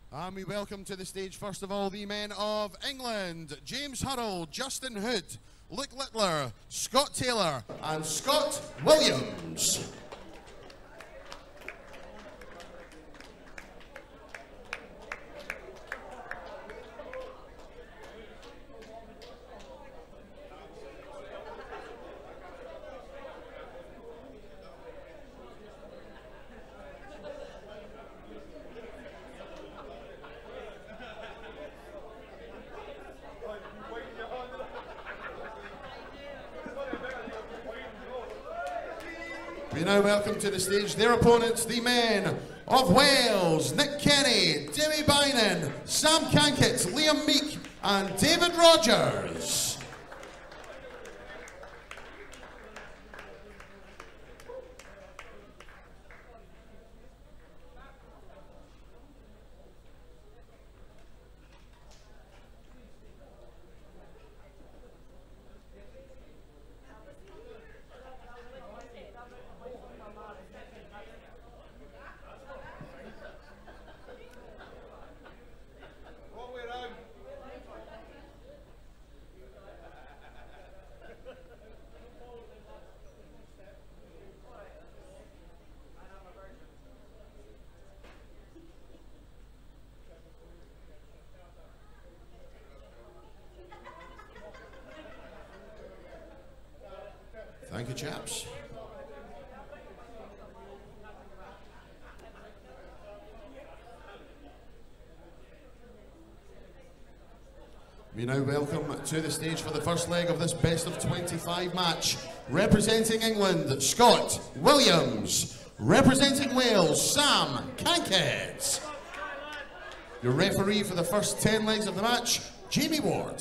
And we welcome to the stage, first of all, the men of England: James Hurrell, Justin Hood, Luke Littler, Scott Taylor, and Scott Williams. We now welcome to the stage their opponents, the men of Wales: Nick Kenny, Dewi, Beynon, Sam Cankett, Liam Meek, and David Rogers. Thank you, chaps. We now welcome to the stage for the first leg of this best of 25 match, representing England, Scott Williams; representing Wales, Sam Cankett. Your referee for the first 10 legs of the match, Jamie Ward.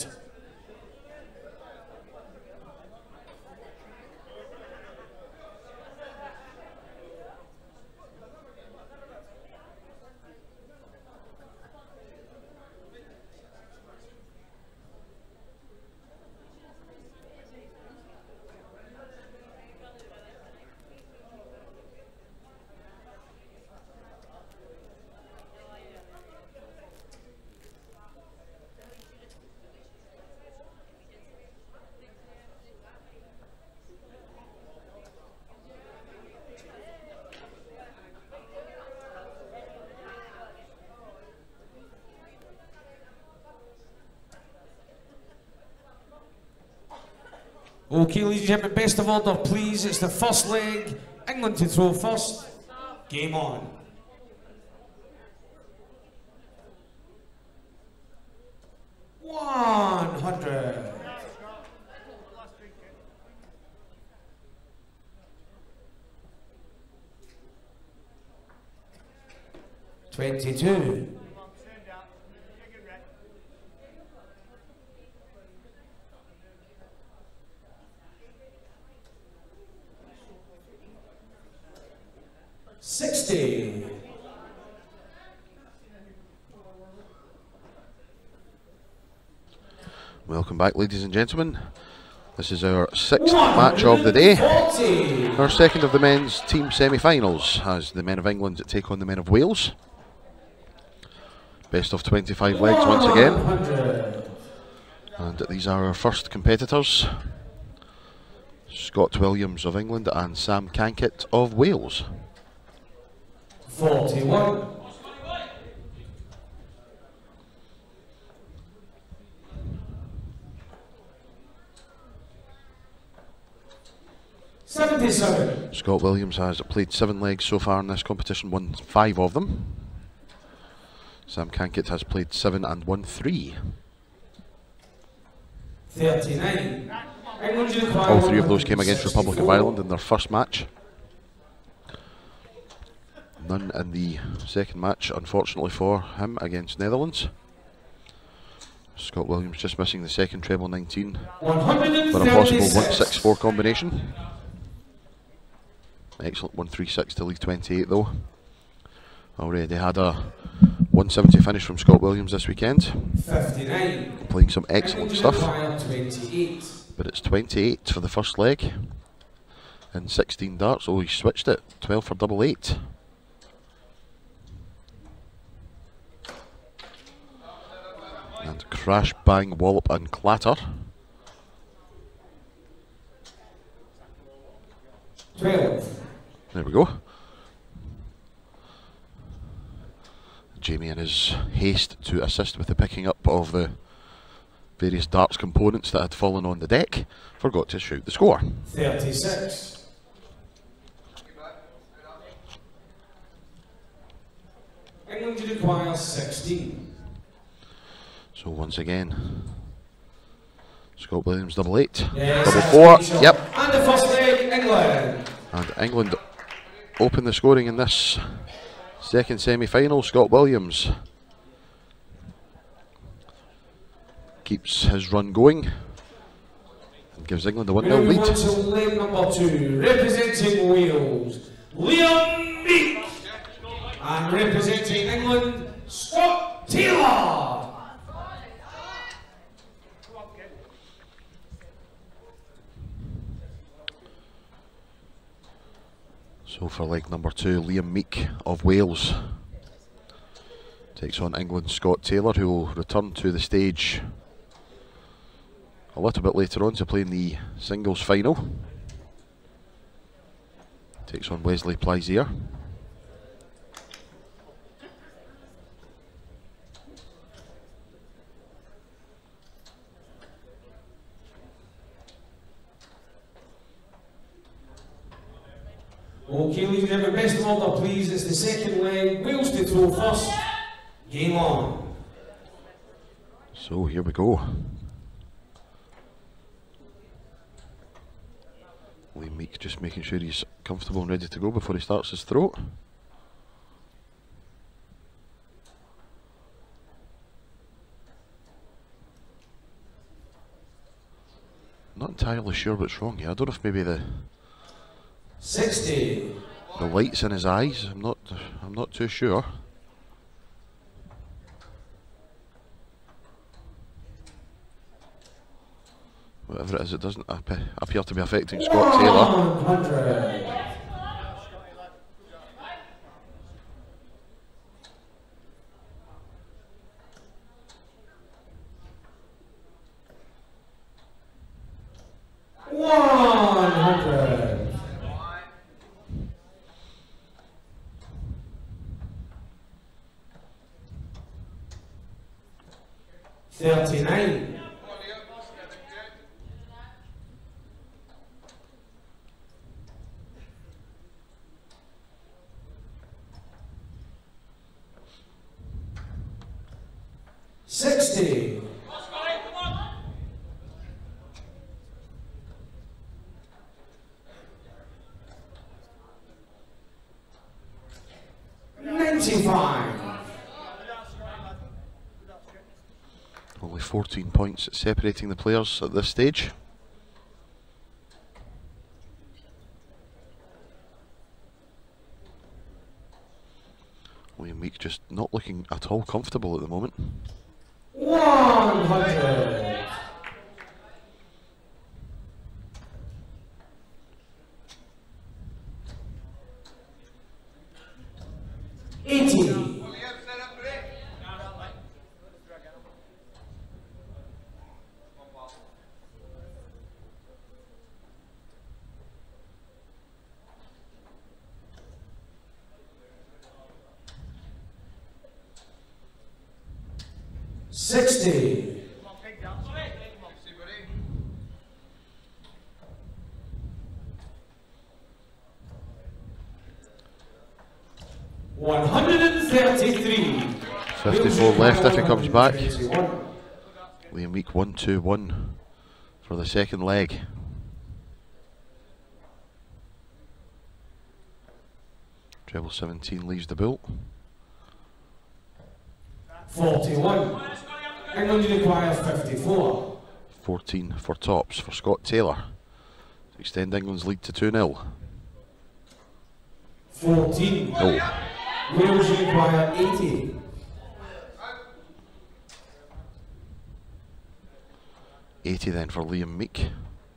Okay, ladies and gentlemen, best of order, please. It's the first leg. England to throw first. Game on. $100. 22. 60. Welcome back, ladies and gentlemen. This is our 6th match of the day. Our second of the men's team semi-finals, as the men of England take on the men of Wales. Best of 25 legs once again. And these are our first competitors: Scott Williams of England and Sam Cankett of Wales. 41. 77. Scott Williams has played 7 legs so far in this competition, won 5 of them. Sam Cankett has played 7 and won 3. 39. All 3 of those came against Republic of Ireland in their first match. None in the second match, unfortunately for him, against Netherlands. Scott Williams just missing the second treble 19 for a possible 1-6-4 combination. Excellent 1-3-6 to leave 28 though. Already had a 170 finish from Scott Williams this weekend. 59. Playing some excellent stuff. But it's 28 for the first leg. And 16 darts. Oh, he switched it. 12 for double 8. And crash, bang, wallop and clatter. 12. There we go. Jamie in his haste to assist with the picking up of the various darts components that had fallen on the deck, forgot to shout the score. 36. England requires 16. So once again, Scott Williams double 8, Yes, double 4, yep. And the first leg, England. And England open the scoring in this second semi-final. Scott Williams keeps his run going and gives England a 1-0 lead. On to leg number 2, representing Wales, Liam Meek. And representing England, Scott Taylor. So for leg number 2, Liam Meek of Wales takes on England's Scott Taylor, who will return to the stage a little bit later on to play in the singles final. Takes on Wesley Plaisier. Okay, ladies and gentlemen, best of order, please. It's the second leg. Wales to throw first. Game on. So here we go. Liam Meek just making sure he's comfortable and ready to go before he starts his throw. Not entirely sure what's wrong here. I don't know if maybe the 60. light's in his eyes. I'm not too sure. Whatever it is, it doesn't appear to be affecting Scott Taylor. 100. Only 14 points separating the players at this stage. Liam Meek just not looking at all comfortable at the moment. 100. Left if he comes back. Liam Meek 1-2-1 for the second leg. Treble 17 leaves the built. 41. England require 54. 14 for tops for Scott Taylor to extend England's lead to 2-0. 14. No. Wales require 80. 80 then for Liam Meek.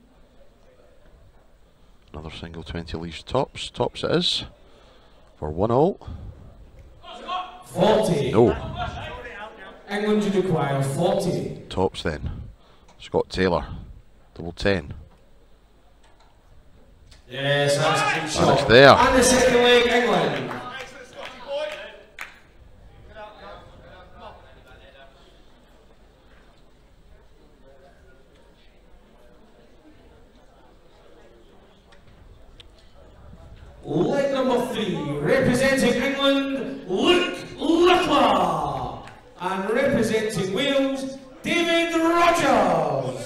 Another single 20 leaves tops. Tops it is for 1-all. 40. No. England you require 40. Tops then. Scott Taylor, double 10. Yes, that's a good shot. And it's there. And the second leg, England. Leg number 3, representing England, Luke Littler. And representing Wales, David Rogers.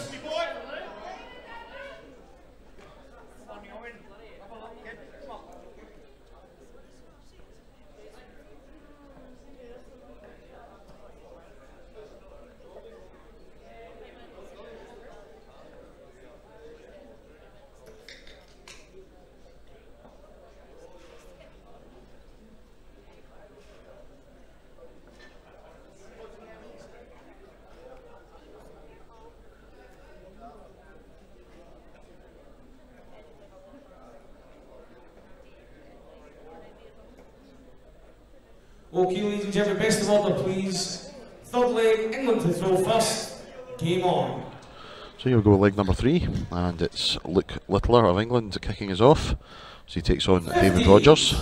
Okay, ladies and gentlemen, best of order, please. Third leg, England to throw first. Game on. So here we go with leg number 3, and it's Luke Littler of England kicking us off. So he takes on David Rogers,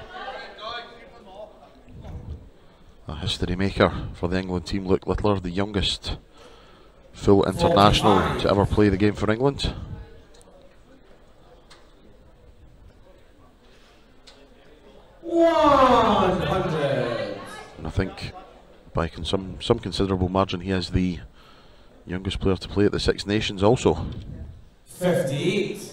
a history maker for the England team. Luke Littler, the youngest full international 45. to ever play the game for England. And I think by some considerable margin he is the youngest player to play at the Six Nations also. 58.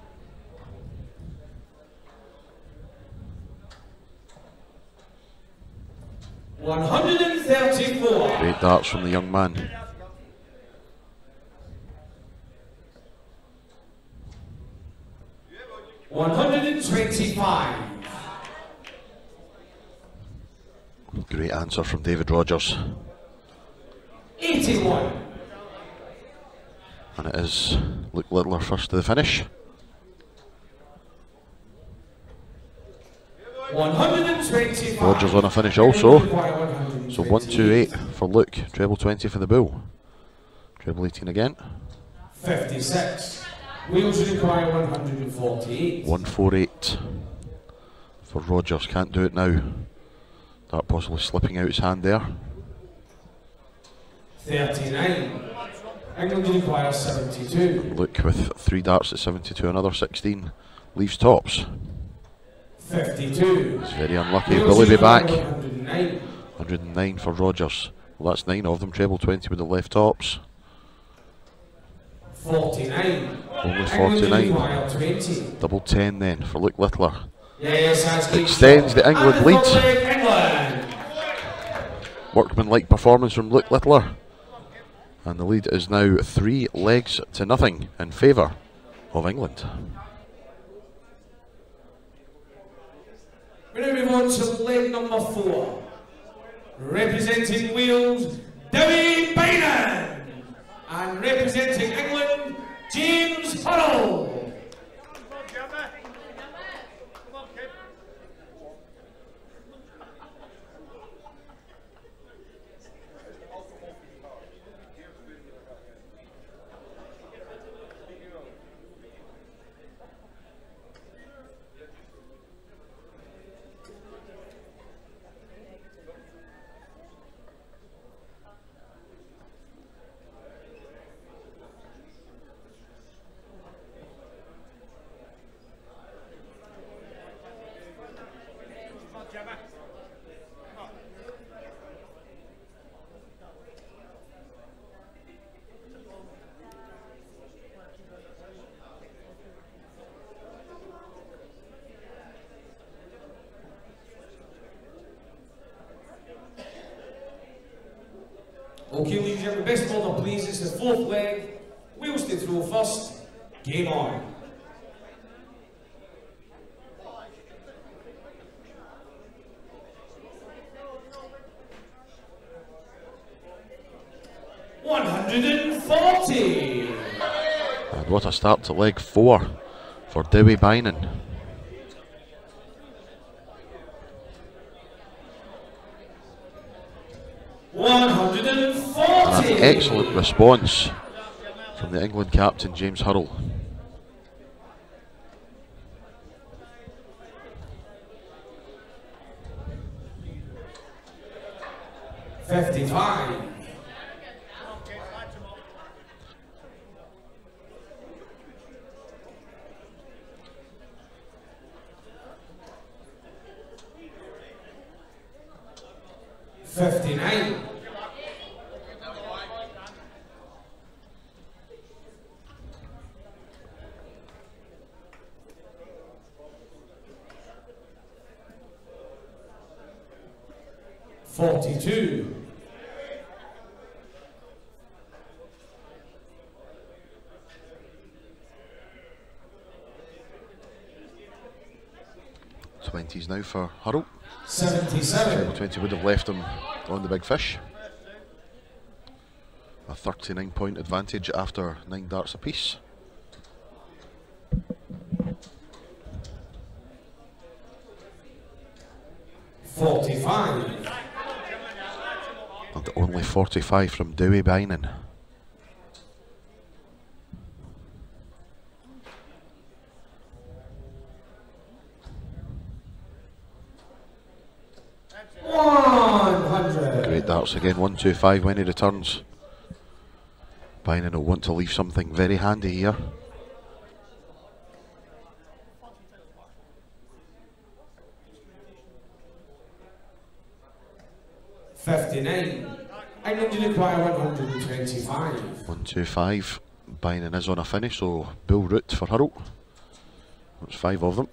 $134. Great darts from the young man. $125. Great answer from David Rogers. 81. And it is Luke Littler first to the finish. 125. Rogers on a finish also. So 128 for Luke, treble 20 for the Bull. Treble 18 again. 56. Wales require 148. 148 for Rogers, can't do it now. That possibly slipping out his hand there. 39. England require 72. Luke with 3 darts at 72, another 16, leaves tops. 52. He's very unlucky. Wales Will he be back? 109. 109 for Rogers. Well, that's 9 of them, treble 20 with the left tops. 49. Only England 49. require 20. Double 10 then for Luke Littler. Yes, that's good. Extends the England And lead. third leg, England. Workman-like performance from Luke Littler. And the lead is now 3 legs to nothing in favour of England. We now move on to leg number 4. Representing Wales, Dewi, Beynon. And representing England, James Hurrell. Okay, ladies and gentlemen, best of order, please. It's the 4th leg. Wales to throw first. Game on. $140. And what a start to leg 4 for Dewi Beynon. 140. An excellent response from the England captain, James Hurrell. $55. 59. 42. 20s now for Hurrell. 77. 20 would have left him on the big fish. A 39-point advantage after 9 darts apiece. $45. And only 45 from Dewi Beynon. Great darts again, 125 when he returns. Beynon will want to leave something very handy here. $59. England require 125. 125. Beynon is on a finish, so bull route for Hurrell. That's 5 of them.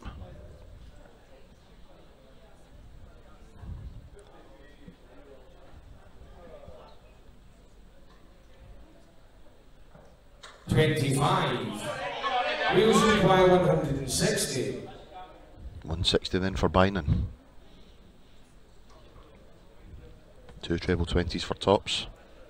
$25. Wheels require 160. 160 then for Beynon. 2 treble 20s for tops.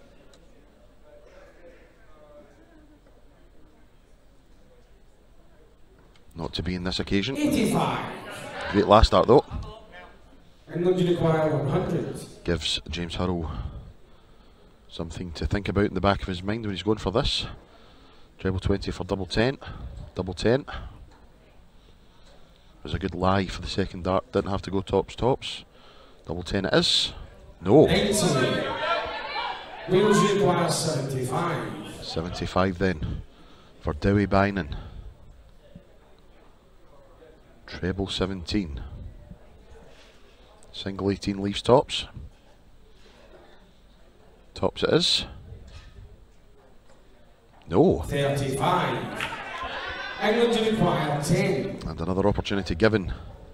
Not to be in this occasion. 85. Great last start though. England require 100. Gives James Hurrell something to think about in the back of his mind when he's going for this. Treble 20 for double 10. Double 10. Was a good lie for the second dart. Didn't have to go tops, tops. Double 10 it is. No. 90. Wheels require 75. 75 then for Dewi Beynon. Treble 17. Single 18 leaves tops. Tops it is. No. 35. England require 10. And another opportunity given.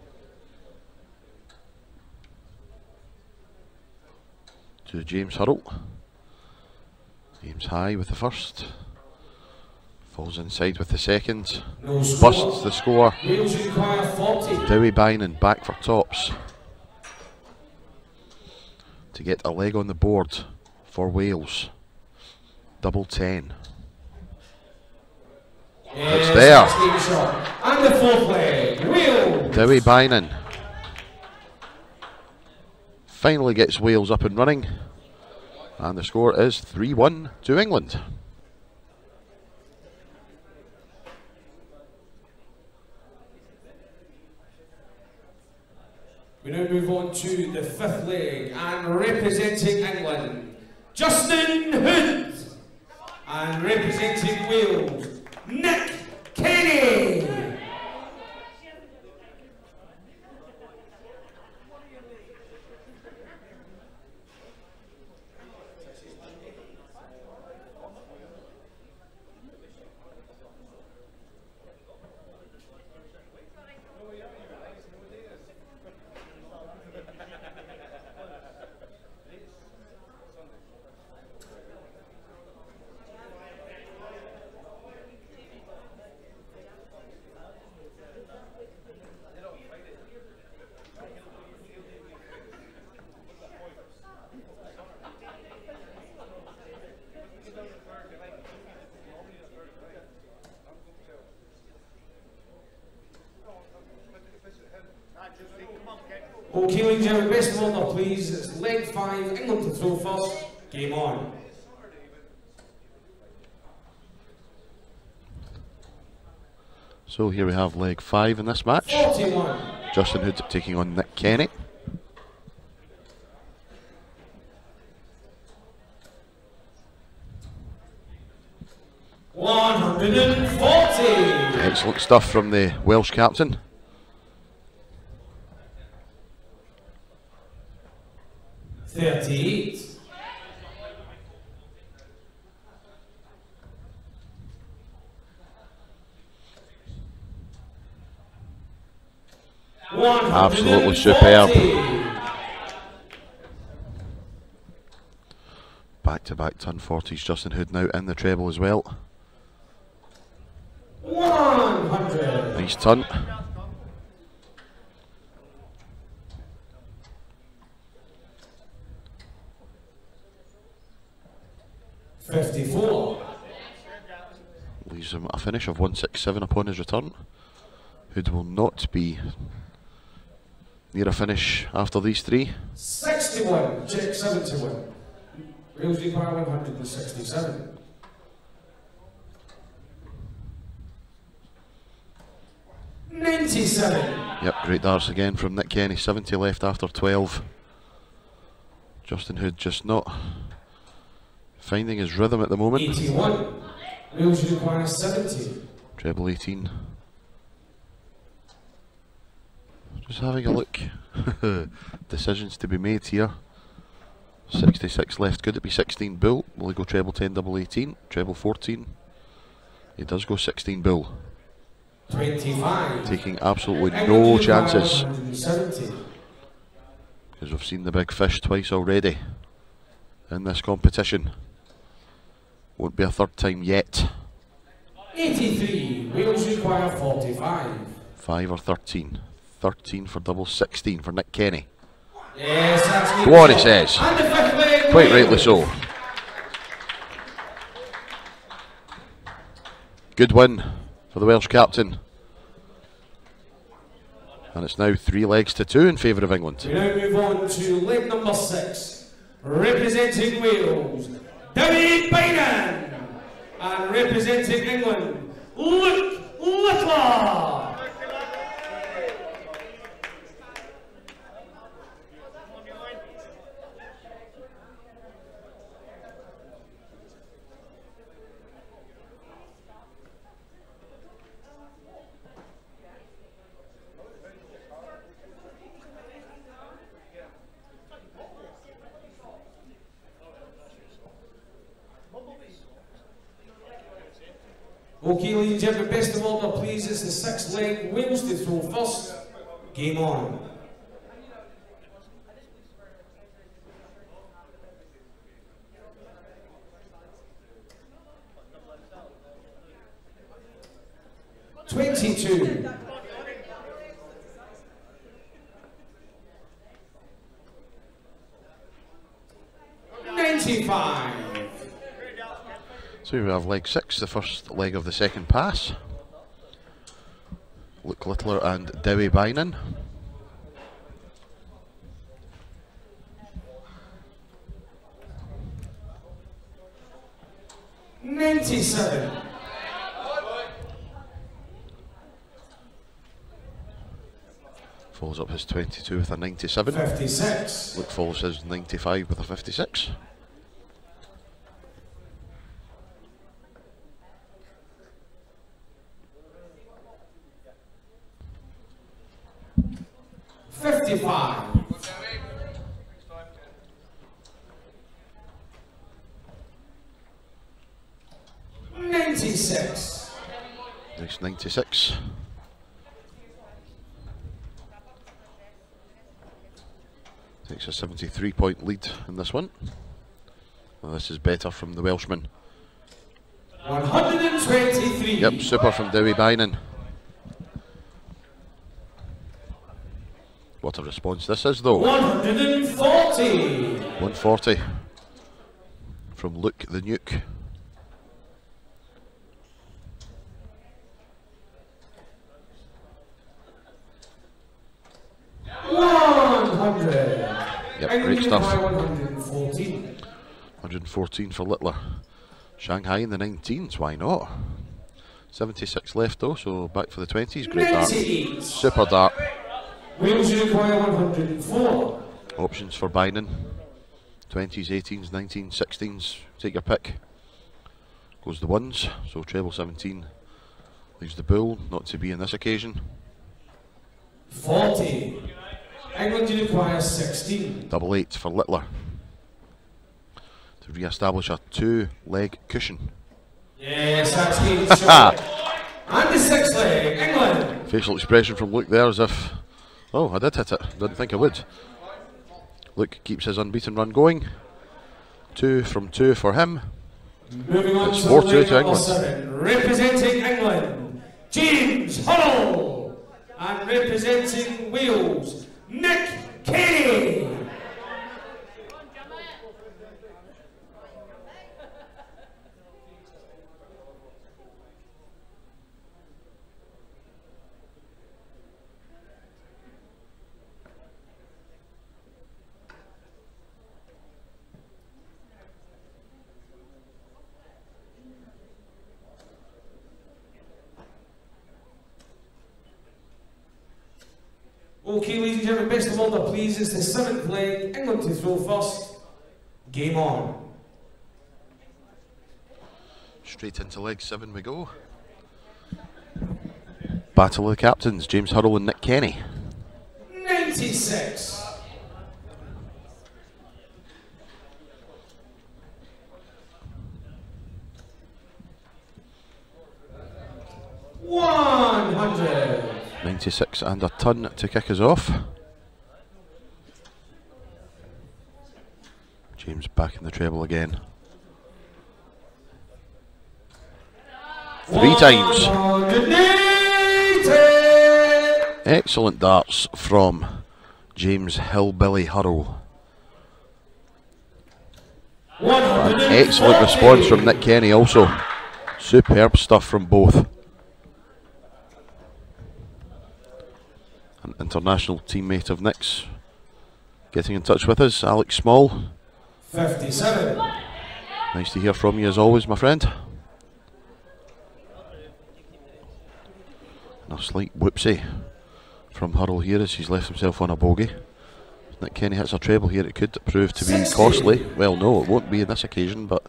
To James Hurrell. Aims high with the first. Falls inside with the second. No Busts the score. Wheels require 40. Dewi Beynon back for tops. To get a leg on the board for Wales. Double 10. Yes, It's there. And the fourth leg. Wheels. Dewi Beynon finally gets Wales up and running. And the score is 3-1 to England. We now move on to the fifth leg, and representing England, Justin Hood, and representing Wales, Nick Kenny. Okay, ladies and gentlemen, best of order, please. It's leg 5, England to throw first. Game on. So here we have leg 5 in this match. 41. Justin Hood taking on Nick Kenny. $140. Excellent stuff from the Welsh captain. 38. Absolutely superb. Back-to-back ton 40s. Justin Hood now in the treble as well. 100. Nice ton. $54. Leaves him a finish of 167 upon his return. Hood will not be near a finish after these three. 61, check 71. Wales require 167. $97. Yep, great darts again from Nick Kenny. 70 left after 12. Justin Hood just not finding his rhythm at the moment. 81. Wales require 70. Treble 18. Just having a look. Decisions to be made here. 66 left. Could it be 16 bull? Will he go treble 10, double 18? Treble 14? He does go 16 bull. 25. Taking absolutely no chances. Because we've seen the big fish twice already in this competition. Won't be a third time yet. 83. Wales require 45. 5 or 13. 13 for double 16 for Nick Kenny. Yes, that's Go on, he says. Quite rightly so. Good win for the Welsh captain. And it's now 3 legs to 2 in favour of England. We now move on to leg number 6. Representing Wales, Dewi Beynon. And representing England, Luke Littler. Okay, ladies and gentlemen, best of order, please. It's the 6th leg. Wales to throw first. Game on. $22. $95. So we have leg 6, the first leg of the second pass. Luke Littler and Dewi Beynon. $97. Follows up his 22 with a 97. 56. Luke follows his 95 with a 56. $55. $96. Nice 96. Takes a 73-point lead in this one. Well, this is better from the Welshman. 123. Yep, super from Dewi Beynon. What a response this is, though. 140. 140 from Luke the Nuke. 100. Yep, great stuff. 114. 114 for Littler. Shanghai in the 19s, why not? 76 left though, so back for the 20s. Great dart. Super dart. Wales require 104. Options for Beynon. 20s, 18s, 19s, 16s. Take your pick. Goes the ones, so treble 17. Leaves the bull, not to be in this occasion. 40. England require 16. Double 8 for Littler. To re-establish a 2-leg cushion. Yes, that's Heath shot. And the 6th leg, England. Facial expression from Luke there as if, oh, I did hit it. Didn't think I would. Luke keeps his unbeaten run going. 2 from 2 for him. Moving on it's to 4-2 to England. 7, representing England, James Hurrell. And representing Wales, Nick Kenny. Okay, ladies and gentlemen, best of order, please. It's the 7th leg. England to throw first. Game on. Straight into leg 7 we go. Battle of the captains, James Hurrell and Nick Kenny. 96. 100. 96 and a ton to kick us off. James back in the treble again. 3 times. Excellent darts from James Hillbilly Hurrell. An excellent response from Nick Kenny also. Superb stuff from both. An international teammate of Nick's getting in touch with us, Alex Small. 57. Nice to hear from you as always, my friend. And a slight whoopsie from Hurrell here as he's left himself on a bogey. Nick Kenny hits a treble here, it could prove to be costly. Well, no, it won't be on this occasion, but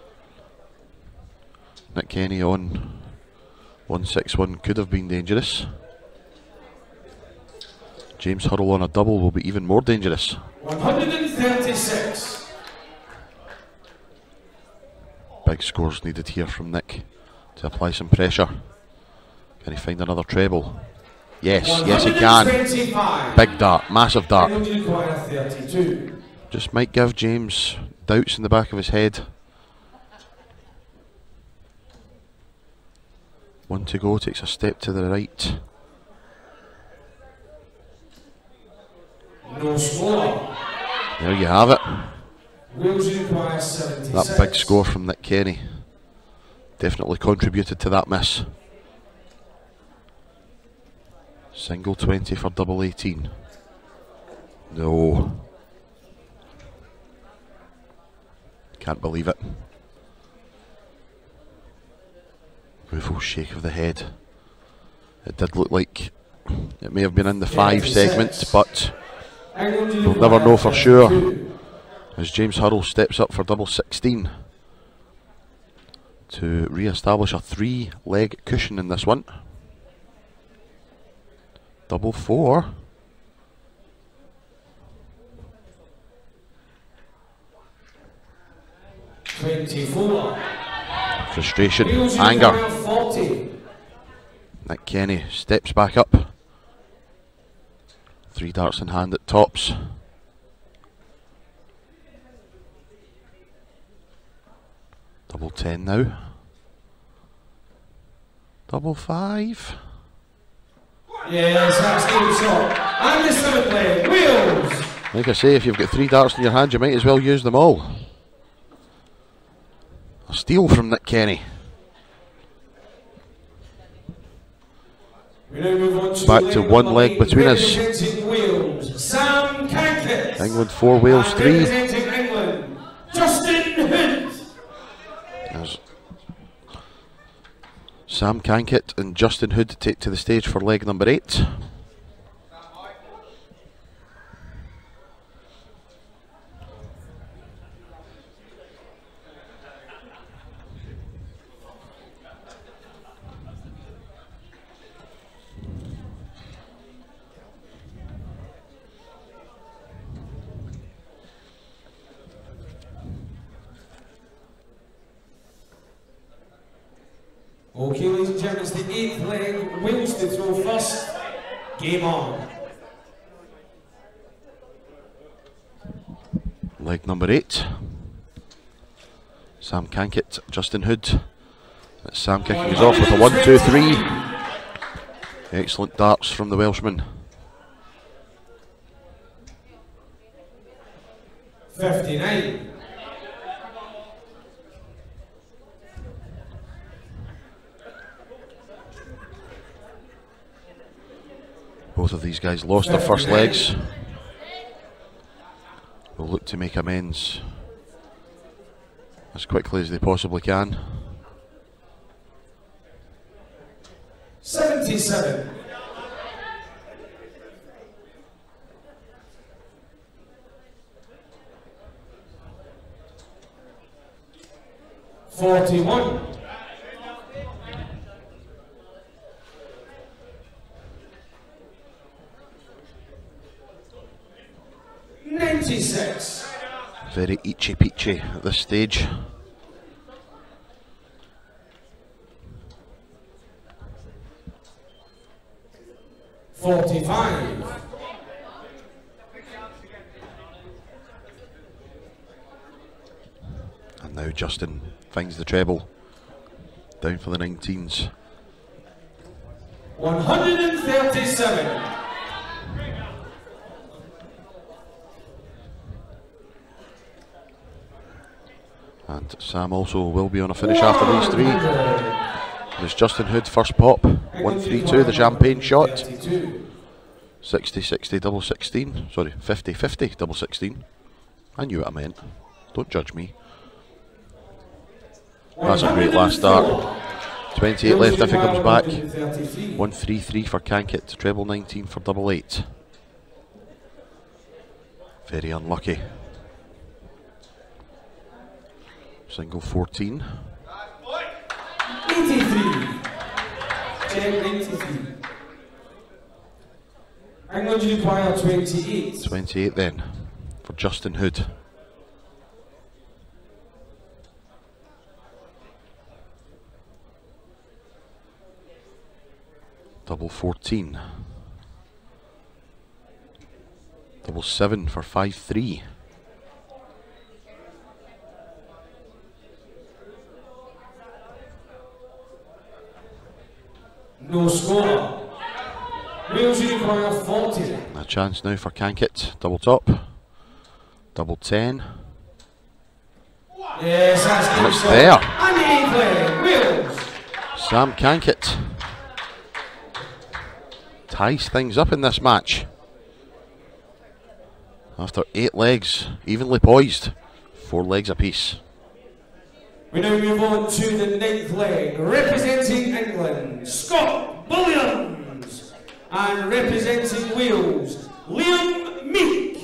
Nick Kenny on 161 could have been dangerous. James Hurrell on a double will be even more dangerous. 136. Big scores needed here from Nick to apply some pressure. Can he find another treble? Yes, yes he can. Big dart, massive dart. Just might give James doubts in the back of his head. 1 to go, takes a step to the right. No score. There you have it. Wales require 76. That big score from Nick Kenny definitely contributed to that miss. Single 20 for double 18. No. Can't believe it. Rueful shake of the head. It did look like it may have been in the 5 segment, but we'll never know for sure. As James Hurrell steps up for double 16 to re-establish a 3-leg cushion in this one. Double 4. Frustration, anger. Nick Kenny steps back up. 3 darts in hand at tops. Double 10 now. Double 5. Yes, that's game shot. And the 7th leg, Wales. Like I say, if you've got 3 darts in your hand, you might as well use them all. A steal from Nick Kenny. We now move on to back to 1 leg between us. Wales, Cankett. England 4, Wales 3. Representing England, Justin Hood. There's Sam Cankett and Justin Hood take to the stage for leg number 8. Okay, ladies and gentlemen, it's the 8th leg. Wales to throw first. Game on. Leg number 8. Sam Cankett, Justin Hood. That's Sam kicking us off with a 1-2-3. Excellent darts from the Welshman. 59. Both of these guys lost their first legs. Will look to make amends as quickly as they possibly can. 77. 41. 96. Very itchy peachy at this stage. $45. And now Justin finds the treble. Down for the 19s. 137. And Sam also will be on a finish after these 3. There's Justin Hood, first pop. 1-3-2, the champagne shot. 60-60, double 16. Sorry, 50-50, double 16. I knew what I meant. Don't judge me. That's a great last start. 28 left if he comes back. 1-3-3 for Cankett, treble 19 for double 8. Very unlucky. Single 14. 83. 83. England require 28. 28 then for Justin Hood. Double 14. Double 7 for 5-3. No score. Wales require 40. A chance now for Cankett. Double top. Double 10. Yes, that's and it's there. And the 8th leg, Wales. Sam Cankett ties things up in this match. After 8 legs, evenly poised. 4 legs apiece. We now move on to the 9th leg, representing England, Scott Williams, and representing Wales, Meek.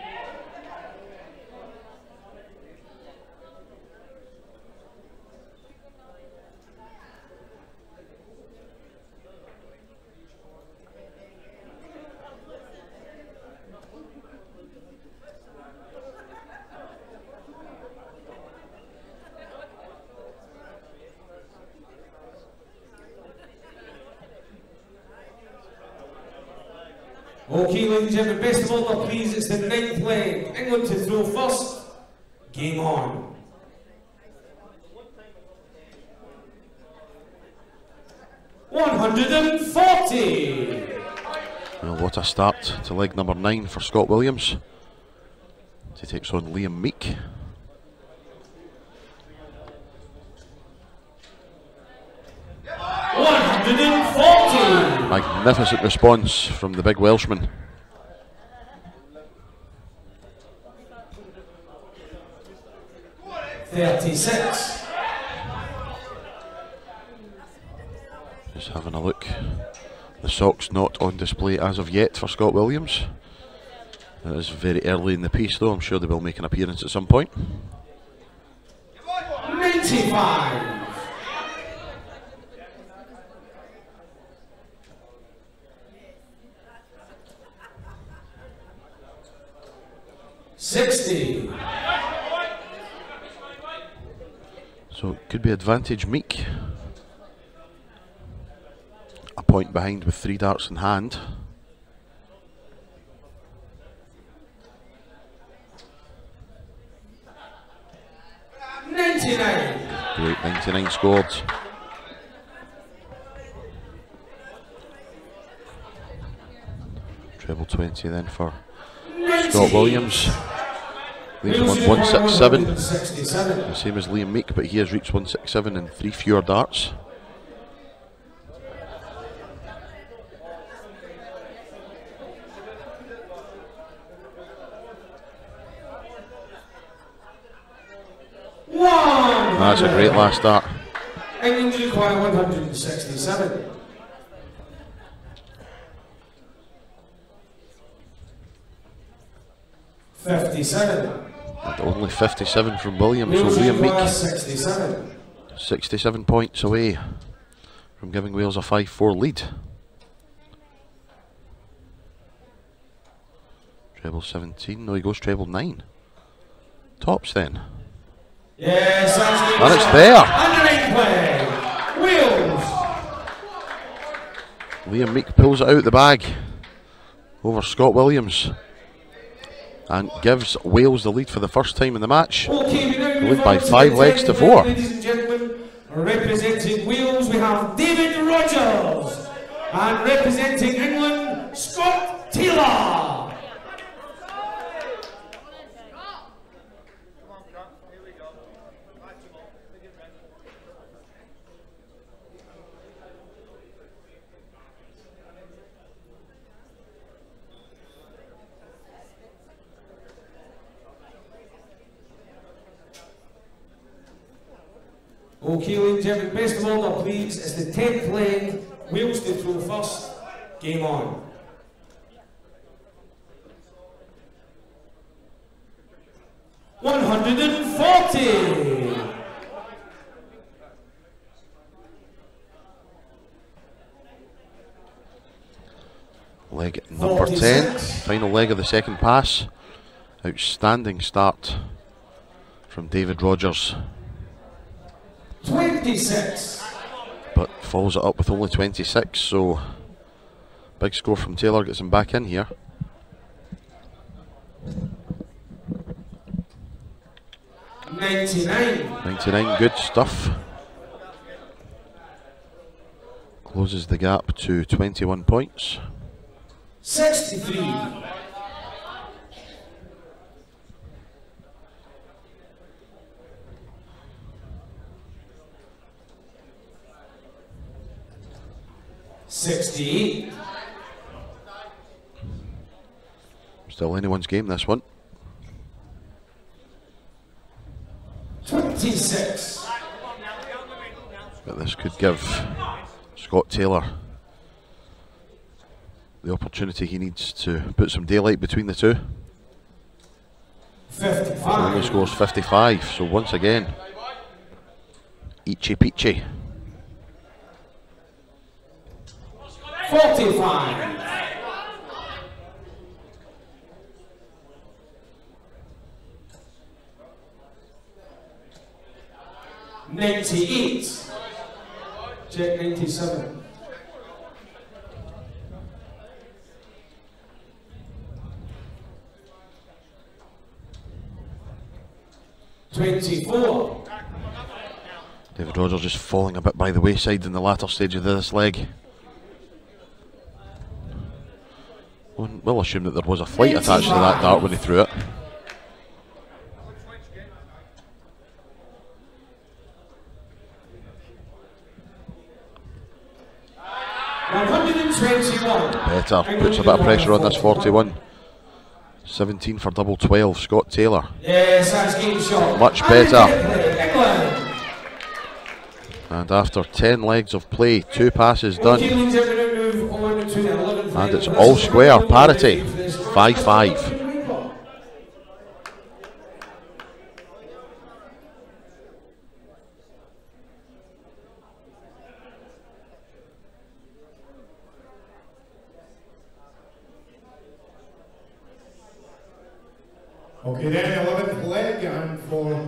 Okay, ladies and gentlemen, best of all, please, it's the 9th leg. England to throw first. Game on. $140. Well, what a start to leg number 9 for Scott Williams. He takes on Meek. $140. Magnificent response from the big Welshman. 36. Just having a look. The sock's not on display as of yet for Scott Williams. It is very early in the piece though, I'm sure they will make an appearance at some point. 95. 60. So it could be advantage Meek. A point behind with 3 darts in hand. Great, 99 scored. Treble 20 then for Scott Williams. Leaves him on 167. The same as Liam Meek, but he has reached 167 and 3 fewer darts. That's a great last dart. England require 167. And only 57 from Williams, so Liam Meek 67 points away from giving Wales a 5-4 lead. Treble 17, no, he goes treble 9. Tops then. Yes, and it's there. Liam Meek pulls it out the bag over Scott Williams and gives Wales the lead for the first time in the match. The lead by 5 legs to 4. Ladies and gentlemen, representing Wales we have David Rogers, and representing England, Scott Taylor. Okay, ladies and gentlemen, best of order please, it's the 10th leg, Wales to throw first, game on. $140. Leg number 10, final leg of the second pass. Outstanding start from David Rogers. 26. But follows it up with only 26, so big score from Taylor gets him back in here. $99, good stuff. Closes the gap to 21 points. 63. $68. Still anyone's game, this one. 26. But this could give Scott Taylor the opportunity he needs to put some daylight between the two. 55. He only scores 55, so once again, Ichi Peachy. 45. 98. Check 97. $24. David Rogers just falling a bit by the wayside in the latter stage of this leg. We'll assume that there was a flight attached to that dart when he threw it. Better, puts a bit of pressure on this 41. 17 for double 12, Scott Taylor. Yes, that's game shot. Much better. England. And after 10 legs of play, 2 passes done. And it's all square, parity, 5-5. Okay, then 11th leg and for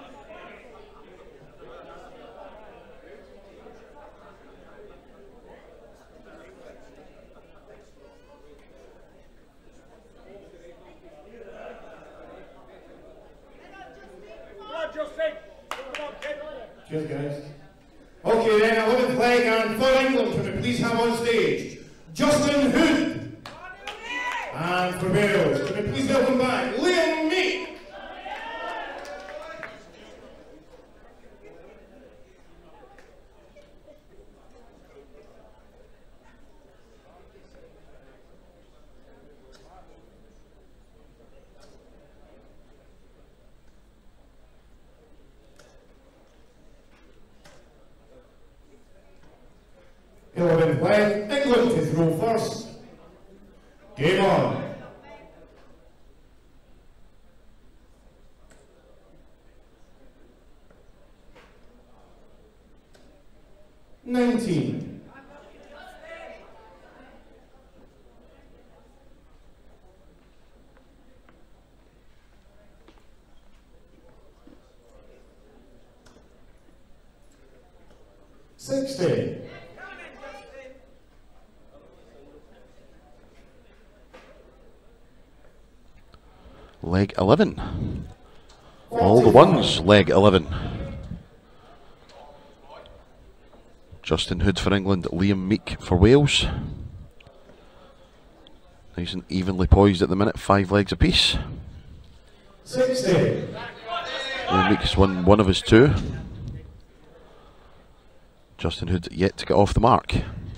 cheers, guys. Okay, then 11th leg and for England, can we please have on stage Justin Hood. And for Wales, can we please welcome back Meek. 11th leg, England to throw first. Game on. Leg 11. All the ones, leg 11. Justin Hood for England, Liam Meek for Wales. Nice and evenly poised at the minute, 5 legs apiece. 60. Liam Meek's won one of his 2. Justin Hood yet to get off the mark.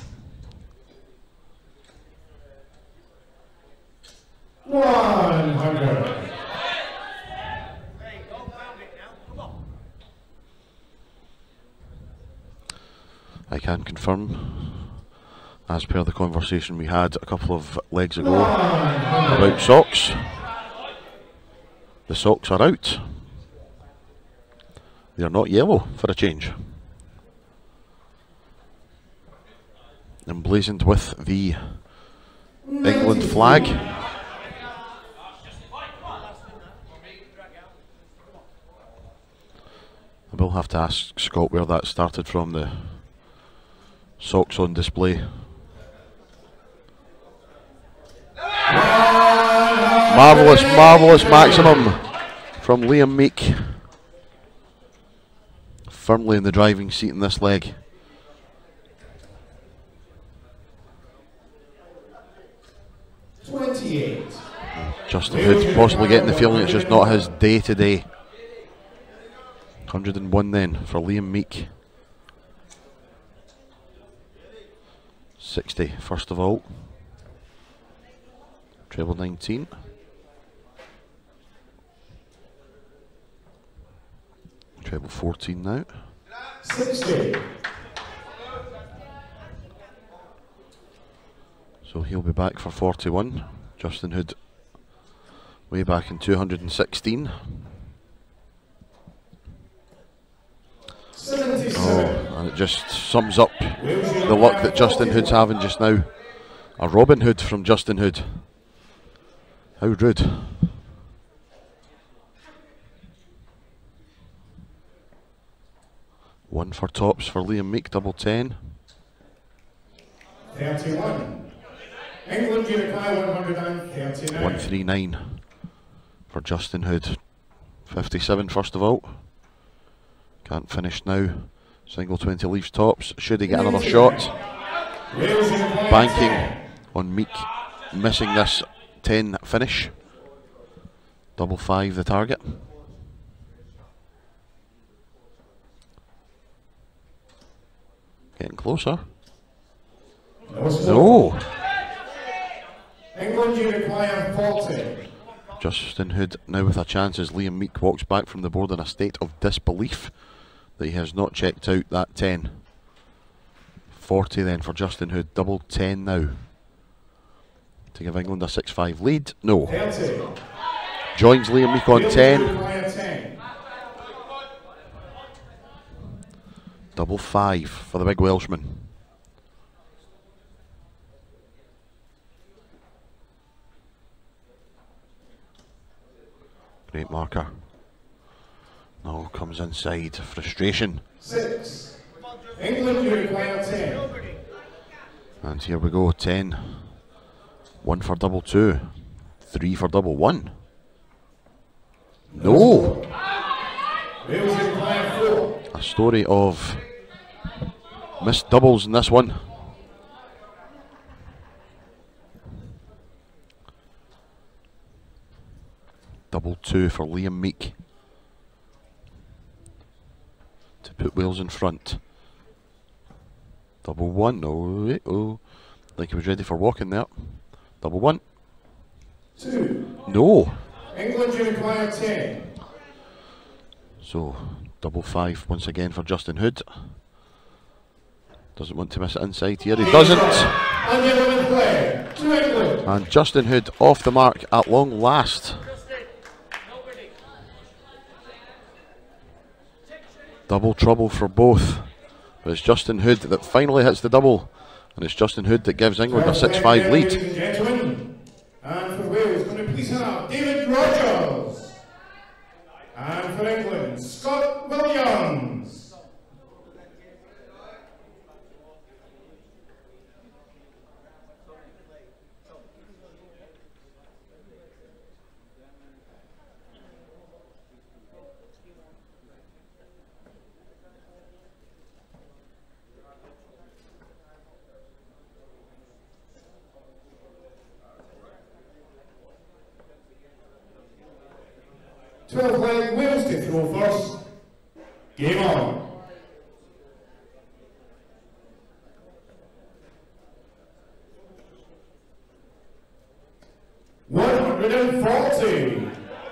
I can confirm, as per the conversation we had a couple of legs ago about socks, the socks are out. They are not yellow for a change. Emblazoned with the England flag. I will have to ask Scott where that started from, the socks on display. Marvellous, marvellous maximum from Liam Meek. Firmly in the driving seat in this leg. Justin Hood possibly getting the feeling it's just not his day today. 101 then for Liam Meek. 60 first of all. Treble 19. Treble 14 now. 60. So he'll be back for 41. Justin Hood way back in 216. Oh, and it just sums up the luck that Justin Hood's having just now. A Robin Hood from Justin Hood. How rude. One for tops for Liam Meek, double 10. 31. England Uruguay 139. 139 for Justin Hood. 57 first of all. Can't finish now. Single 20 leaves tops. Should he get another shot? Banking on Meek missing this 10 finish. Double 5 the target. Getting closer. No. England Uruguay 40. Justin Hood now with a chance as Liam Meek walks back from the board in a state of disbelief that he has not checked out that 10. 40 then for Justin Hood, double 10 now to give England a 6-5 lead. No. Joins Liam Meek on 10. Double 5 for the big Welshman. Great marker. No, comes inside. Frustration. 6. England, you require 10. And here we go, 10. 1 for double 2. 3 for double 1. No! A story of missed doubles in this one. Double 2 for Liam Meek to put Wales in front. Double 1, no, oh, like he was ready for walking there. Double 1. 2. No. England, you require 10. So, double 5 once again for Justin Hood. Doesn't want to miss it inside here, he doesn't. And Justin Hood off the mark at long last. Double trouble for both. But it's Justin Hood that finally hits the double. And it's Justin Hood that gives England a 6-5 lead. And for Wales, going to please have David Rogers. And for England, Scott Williams. Leg Wales to throw first. Game on. $140.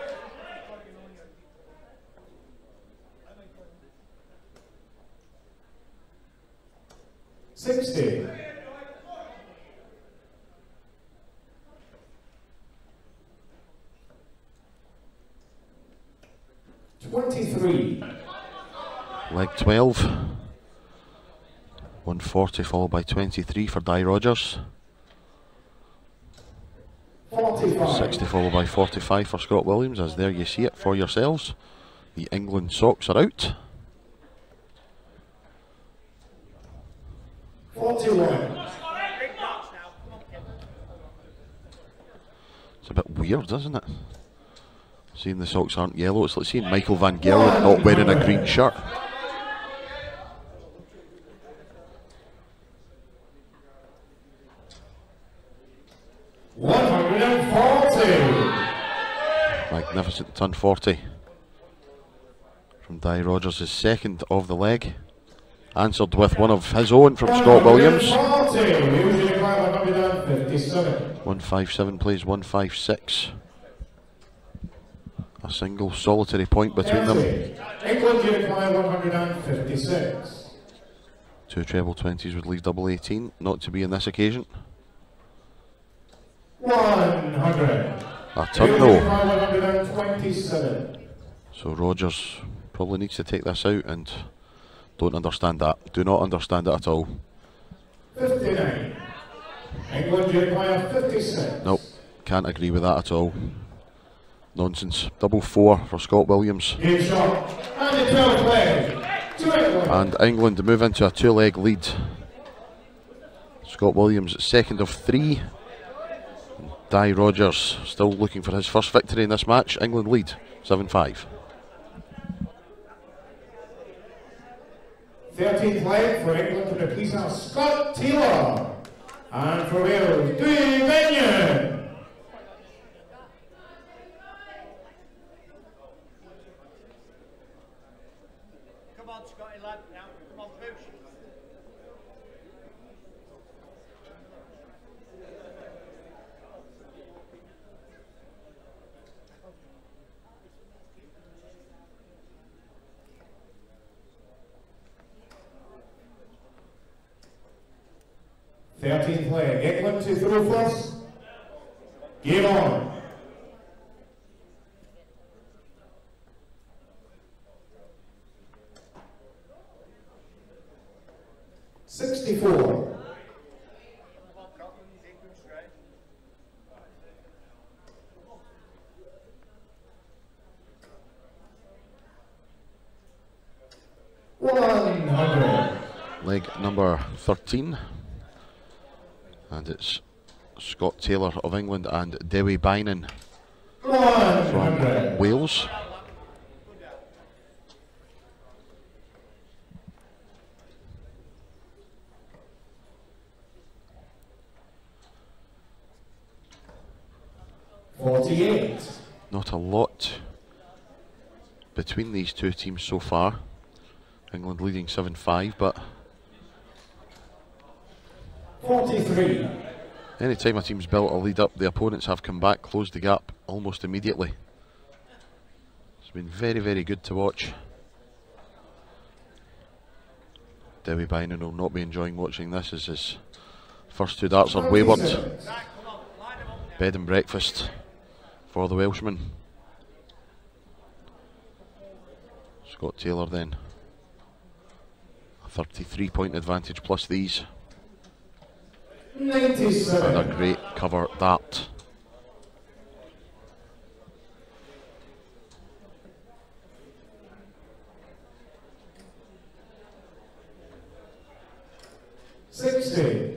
60. 23. Leg 12. 140 followed by 23 for Di Rogers. 45. 60 followed by 45 for Scott Williams, as there you see it for yourselves. The England socks are out. 41. It's a bit weird, isn't it? Seeing the socks aren't yellow, it's like seeing Michael van Gerwen not wearing a green shirt. Magnificent ton 40 from Di Rogers, his second of the leg. Answered with one of his own from Scott Williams. 157 plays 156. A single solitary point between them. England require 156. Two treble 20s would leave double 18, not to be in this occasion. 100. A ton though. 127. So Rogers probably needs to take this out, and don't understand that. Do not understand it at all. 59. England require 56. Nope, can't agree with that at all. Nonsense. Double 4 for Scott Williams. Game shot. And the 12th leg. And England move into a 2-leg lead. Scott Williams second of 3. Di Rogers still looking for his first victory in this match. England lead 7-5. 13th leg for England to please have Scott Taylor. And for Wales, Dewi Beynon. Come on, Scotty lad, now. Come on, push. 13th leg. England to throw first. Game on. $64. 100. Leg number 13, and it's Scott Taylor of England and Dewi Beynon from Wales. Not a lot between these two teams so far. England leading 7-5, but 43. Anytime a team's built a lead up, the opponents have come back, closed the gap almost immediately. It's been very, very good to watch. Dewi Beynon will not be enjoying watching this, as his first two darts are wayward. Bed and breakfast for the Welshman. Scott Taylor then. 33-point advantage plus these. 97. And a great cover dart. $60.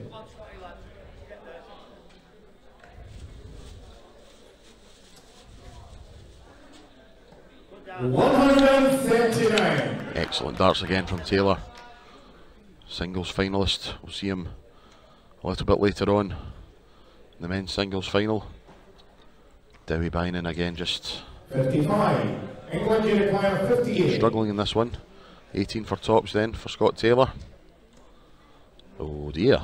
139. Excellent darts again from Taylor. Singles finalist. We'll see him a little bit later on in the men's singles final. Dewi Beynon again just 55. England, you require 58. Struggling in this one. 18 for tops then for Scott Taylor. Oh dear.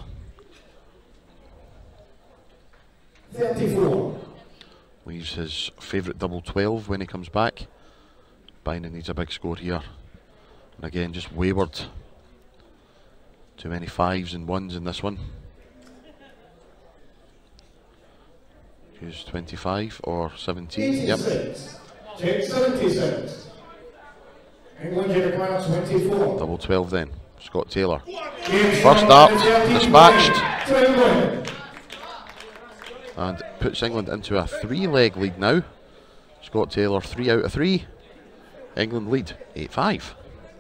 34. Leaves his favourite double 12 when he comes back. Beynon needs a big score here. And again just wayward. Too many 5s and 1s in this one. Choose 25 or 17. 86. Yep. Check 76. England, you require 24. Double 12 then. Scott Taylor. Game First on, up, 13 dispatched. to England. And puts England into a 3-leg lead now. Scott Taylor 3 out of 3. England lead 8-5.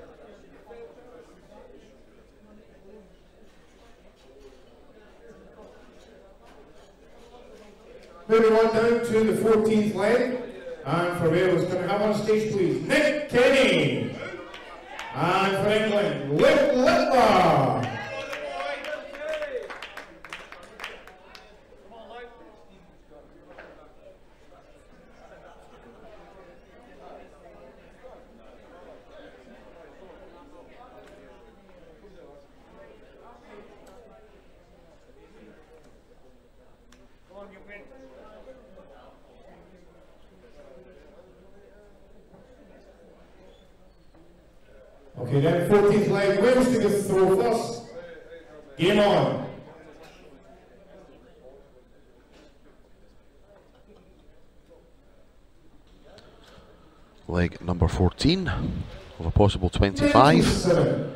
Moving on down to the 14th leg. And for Wales, can I have on stage please Nick Kenny. And for England, Liv Littler. Okay, then 14th leg, Wales to the throw first. Game on. Leg number 14 of a possible 25. 97.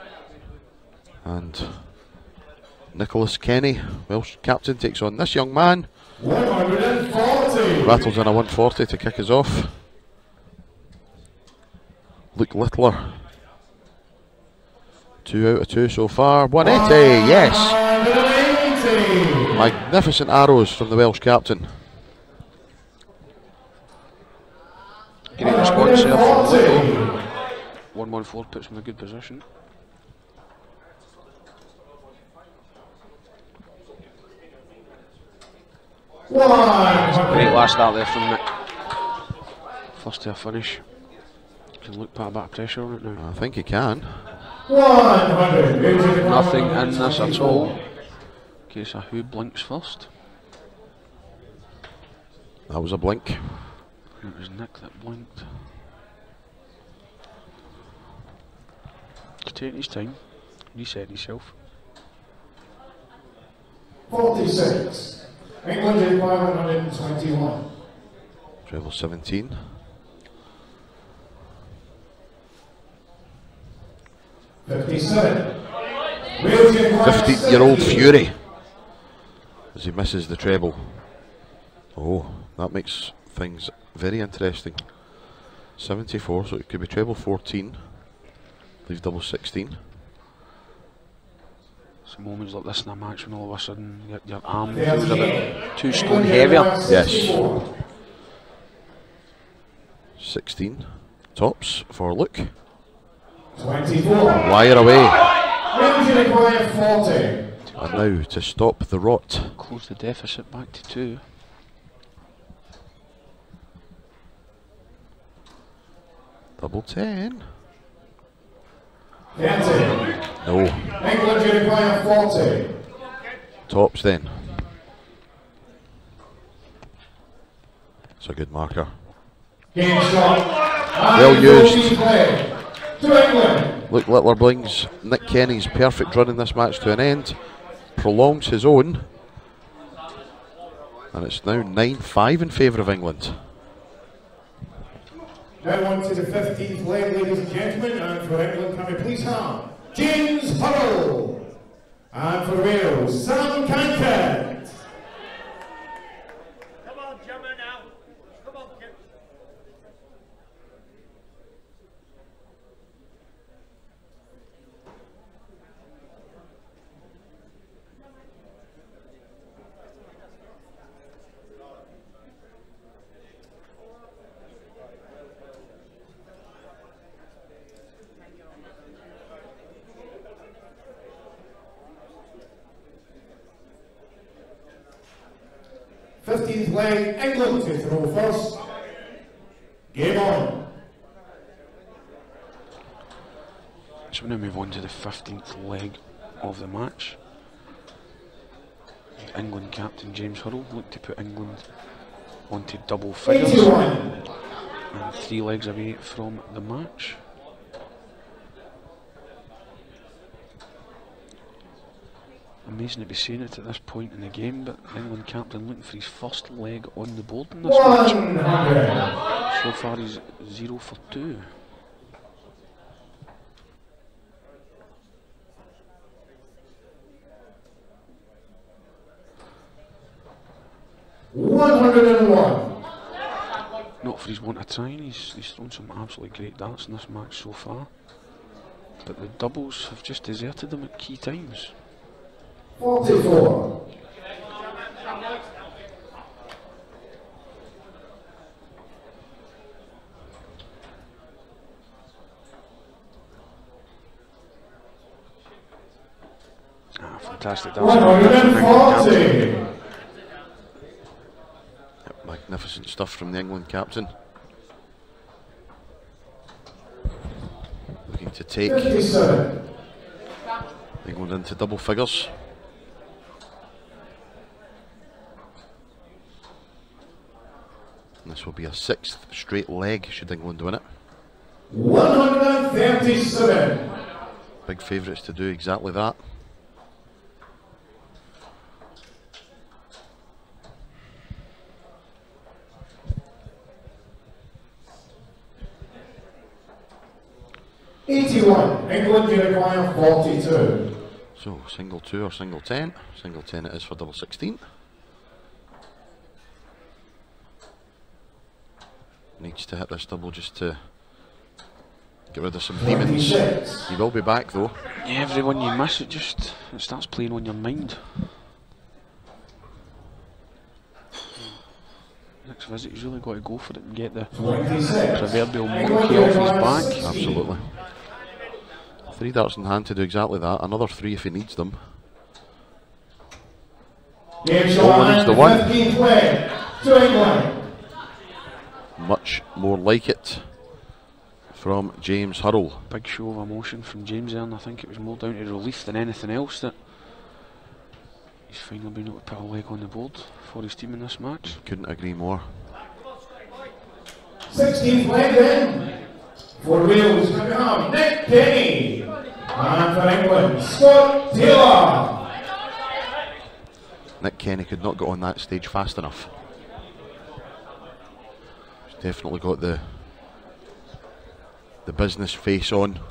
And Nicholas Kenny, Welsh captain, takes on this young man. 140. Rattles in a 140 to kick us off. Luke Littler. 2 out of 2 so far. 180, yes! 180. Magnificent arrows from the Welsh captain. Great response there from Luke. 114 puts him in a good position. Great last start there from Nick. First to a finish. Can Luke put a bit of pressure on it now. I think he can. 100. Nothing in this at all. Case of who blinks first. That was a blink. It was Nick that blinked. He's taking his time, resetting himself. 46. England require 121. Treble 17. 57. 15-year-old Fury as he misses the treble. Oh, that makes things very interesting. 74, so it could be treble 14, leave double 16. Some moments like this in a match when all of a sudden your arm feels a bit 2 stone heavier. Yes. 16, tops for Luke. 24. Wire away. 40. And now to stop the rot. Close the deficit back to 2. Double 10. 30. No. England require 40. Tops then. It's a good marker. Game shot. Well used. To England. Luke Littler brings Nick Kenny's perfect run in this match to an end, prolongs his own, and it's now 9-5 in favour of England. Now on to the 15th leg, ladies and gentlemen, and for England, can we please have James Hurrell, and for Wales, Sam Cankett. Come on, Gemma now. Come on, Kim. Leg, England to throw first. Game on. So we now move on to the 15th leg of the match. England captain James Hurrell looked to put England onto double figures. 81. And 3 legs away from the match. Amazing to be saying it at this point in the game, but England captain looking for his first leg on the board in this match. So far he's 0 for 2. Not for his want of trying, he's thrown some absolutely great darts in this match so far. But the doubles have just deserted him at key times. 44. Fantastic. 140. Magnificent stuff from the England captain. Looking to take 57. England into double figures. And this will be a 6th straight leg should England win it. 137. Big favourites to do exactly that. England require 42. So single 2 or single 10. Single 10 it is for double 16. Needs to hit this double just to get rid of some demons. He will be back though. Yeah, every one you miss it starts playing on your mind. Next visit he's really got to go for it and get the proverbial monkey off his back. Absolutely. 3 darts in hand to do exactly that. Another 3 if he needs them. Only needs the 1. Much more like it from James Hurrell. Big show of emotion from James there, and I think it was more down to relief than anything else that he's finally been able to put a leg on the board for his team in this match. Couldn't agree more. 16th leg then. For Wales, we have Nick Kenny. And for England, Scott Taylor. Nick Kenny could not get on that stage fast enough. He's definitely got the business face on.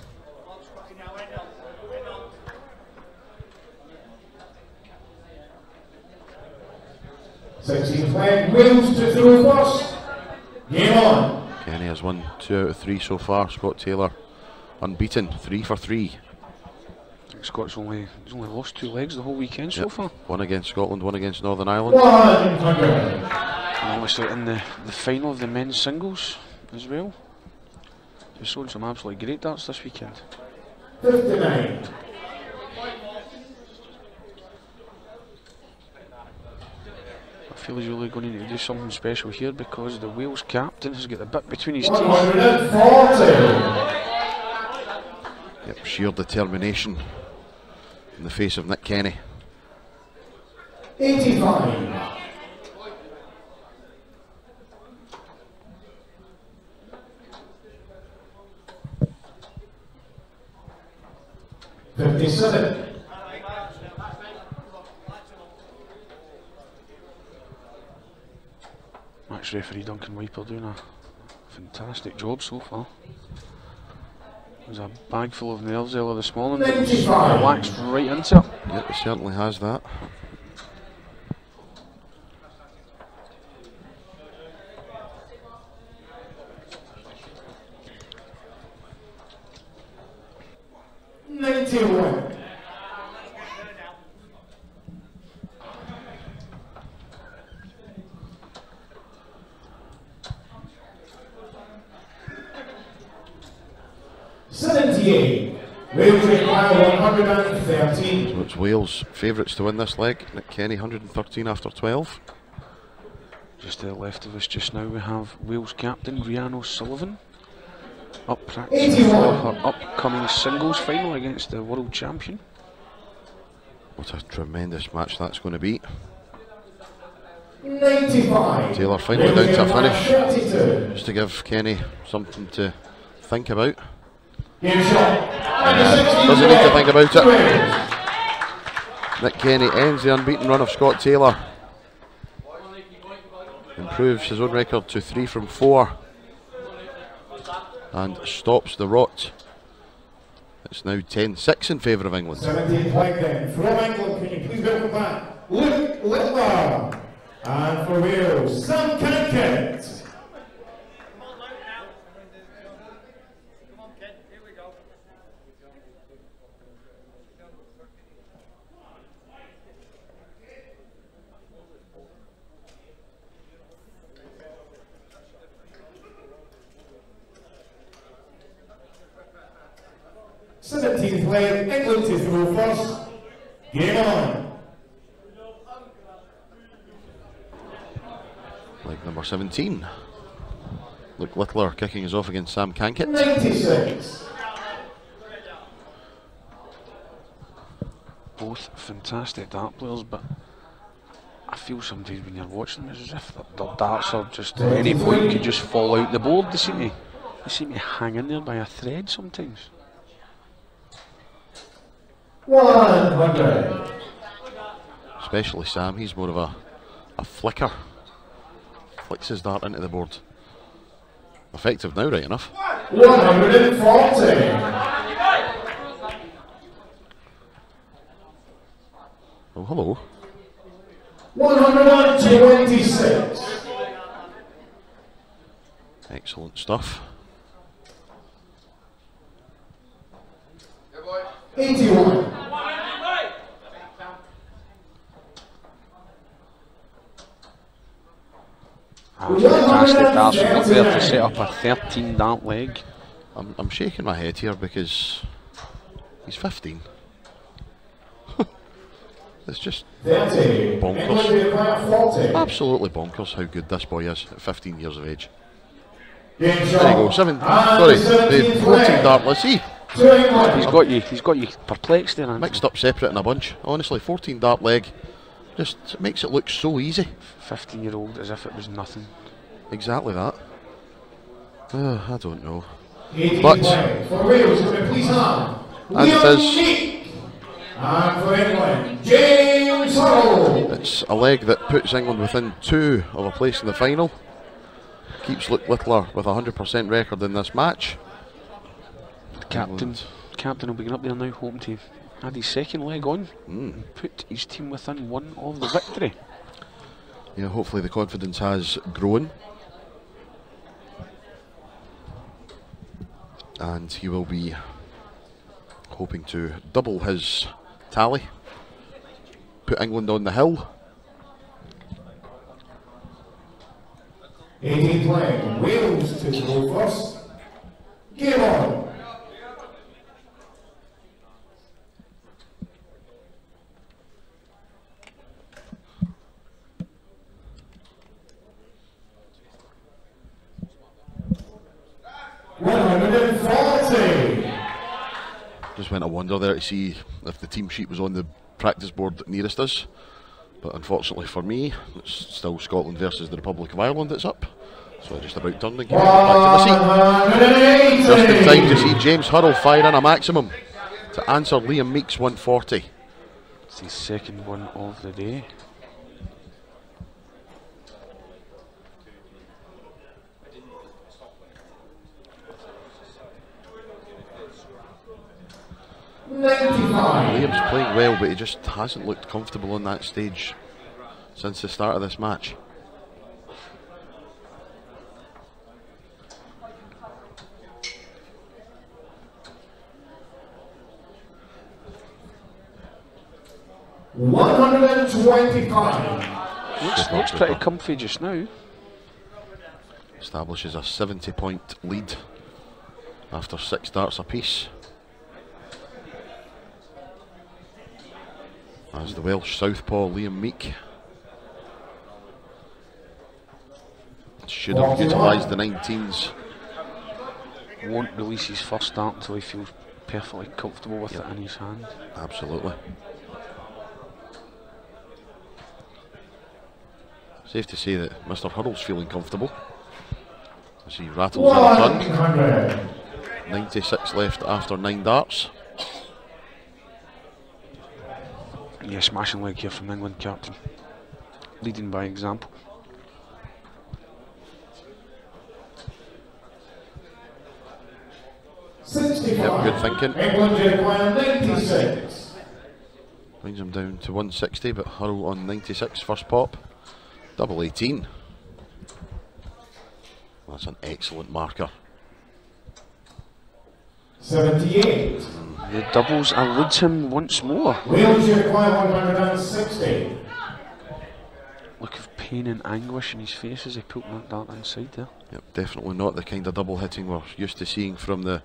Wheels to throw first. Game on. Kenny has won 2 out of 3 so far. Scott Taylor unbeaten, 3 for 3. I think Scott's only lost 2 legs the whole weekend so far. One against Scotland, one against Northern Ireland. 100. And obviously in the final of the men's singles as well. He's shown some absolutely great darts this weekend. 59. I feel he's really going to need to do something special here because the Wales captain has got a bit between his teeth. 140. Yep, sheer determination in the face of Nick Kenny. 85. 57. Match referee Duncan Wiper doing a fantastic job so far. There's a bag full of nerves earlier this morning, but he's relaxed right into it. Yep, it certainly has that. So it's Wales favourites to win this leg. Nick Kenny 113 after 12. Just to the left of us just now we have Wales captain Rhian O'Sullivan up practicing for her upcoming singles final against the world champion. What a tremendous match that's going to be. 95. Taylor finally down to a finish, just to give Kenny something to think about. Doesn't need to think about it. Nick Kenny ends the unbeaten run of Scott Taylor. Improves his own record to 3 from 4. And stops the rot. It's now 10-6 in favour of England. 17th leg then. From England, can you please welcome back Luke Littler. And for Wales, Sam Cankett. Come on, kid. Here we go. 17th leg, England to throw first. Game on. Leg number 17. Luke Littler kicking us off against Sam Cankett. 96. Both fantastic dart players, but I feel sometimes when you're watching them it's as if their darts are just at any point could just fall out the board. They seem to hang in there by a thread sometimes. 100. Especially Sam, he's more of a flicker. Flicks his dart into the board. Effective now, right enough. 140. Oh, hello. 126. Excellent stuff. 81. Fantastic darts from up there to set up a 13 dart leg. I'm shaking my head here because he's 15. It's just bonkers. Absolutely bonkers how good this boy is at 15 years of age. There you go, 14 dart, let's see. He's got you perplexed there, Anthony. Mixed up separate in a bunch. Honestly, 14 dart leg just makes it look so easy. 15-year-old as if it was nothing. Exactly that. I don't know. But and it is. And for England, James Hurrell. It's a leg that puts England within 2 of a place in the final. Keeps Luke Littler with a 100% record in this match. The captain will be up there now, hoping to add his second leg on and put his team within 1 of the victory. Yeah, hopefully the confidence has grown. And he will be hoping to double his tally. Put England on the hill. 18th leg, Wales to go first. Game on. Just went a wonder there to see if the team sheet was on the practice board nearest us, but unfortunately for me, it's still Scotland versus the Republic of Ireland that's up. So I just about turned and gave it back to my seat. Just in time to see James Hurrell fire in a maximum to answer Liam Meek's 140. It's his second one of the day. Liam's playing well, but he just hasn't looked comfortable on that stage since the start of this match. Looks pretty comfy just now. Establishes a 70-point lead after 6 darts apiece. As the Welsh southpaw Liam Meek should have utilised the 19s. Won't release his first dart until he feels perfectly comfortable with it in his hand. Absolutely. Safe to say that Mr. Hurrell's feeling comfortable as he rattles in a ton. 96 left after 9 darts. Yeah, smashing leg here from England captain. Leading by example. Yep, good thinking. England require 96. Brings him down to 160, but Hurrell on 96 first pop. Double 18. That's an excellent marker. 78. The doubles eludes him once more. Wales require 160. Look of pain and anguish in his face as he put that dart inside there. Yep, definitely not the kind of double hitting we're used to seeing from the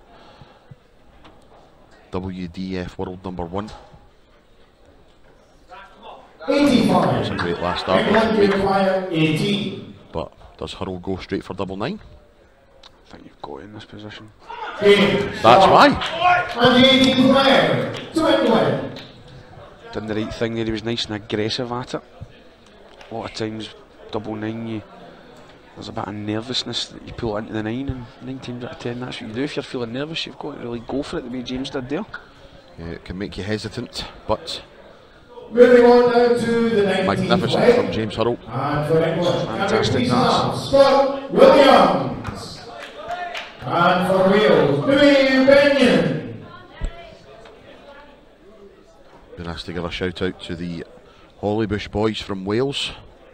WDF World Number 1. 85. That's a great last start. England require 18. But does Hurrell go straight for double 9? I think you've got it in this position. That's why. And the 18th player to England. Done the right thing there, he was nice and aggressive at it. A lot of times, double 9, there's a bit of nervousness that you pull into the 9, and 9 times out of 10 that's what you do. If you're feeling nervous, you've got to really go for it the way James did there. Yeah, it can make you hesitant, but Moving on now to the 19th magnificent play. from James Hurrell. And for England, Fantastic dance. Scott Williams. And for Wales, Dewi Beynon. Been asked to give a shout out to the Hollybush boys from Wales.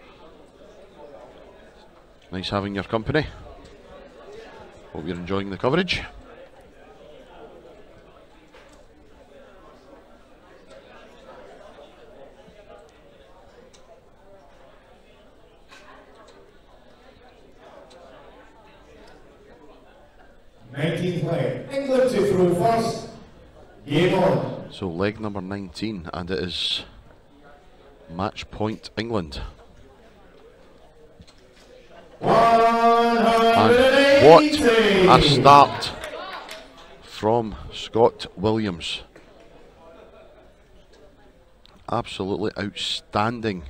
Nice having your company. Hope you're enjoying the coverage. England to throw first. Game on. So leg number 19, and it is match point England. And what a start from Scott Williams. Absolutely outstanding.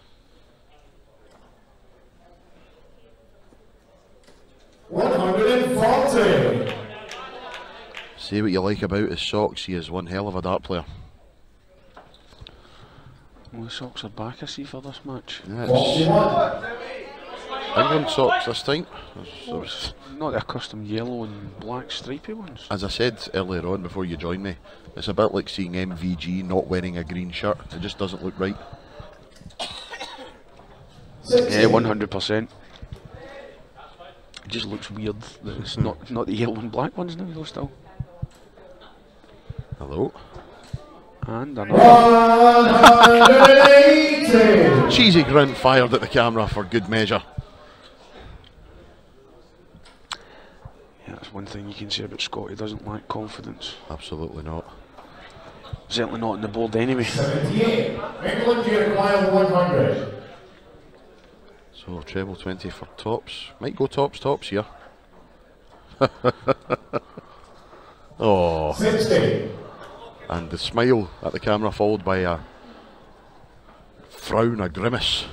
Say what you like about his socks, he is one hell of a dart player. Well, the socks are back, I see, for this match. Yeah, it's England socks this time. Not the accustomed yellow and black stripy ones. As I said earlier on before you joined me, it's a bit like seeing MVG not wearing a green shirt. It just doesn't look right. Yeah, 100%. It just looks weird that it's not the yellow and black ones now, though, still. Hello. And another. 180. Cheesy grunt fired at the camera for good measure. Yeah, that's one thing you can say about Scott. He doesn't lack confidence. Absolutely not. Certainly not on the board anyway. 78. England, you require 100. So treble 20 for tops. Might go tops here. Oh. 60. And the smile at the camera followed by a frown, a grimace.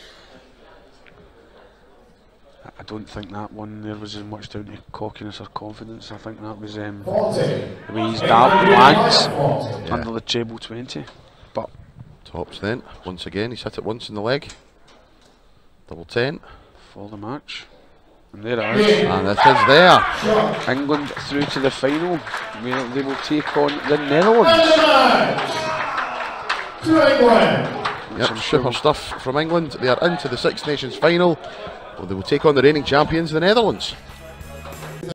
I don't think that one there was as much down to cockiness or confidence. I think that was 40. the way he's dabbed lads under the treble 20. But Tops then. Once again, he's hit it once in the leg. Double 10. for the match. And there it is. And it is there. England through to the final, where they will take on the Netherlands. Yep, super stuff from England. They are into the Six Nations final. Well, they will take on the reigning champions, the Netherlands.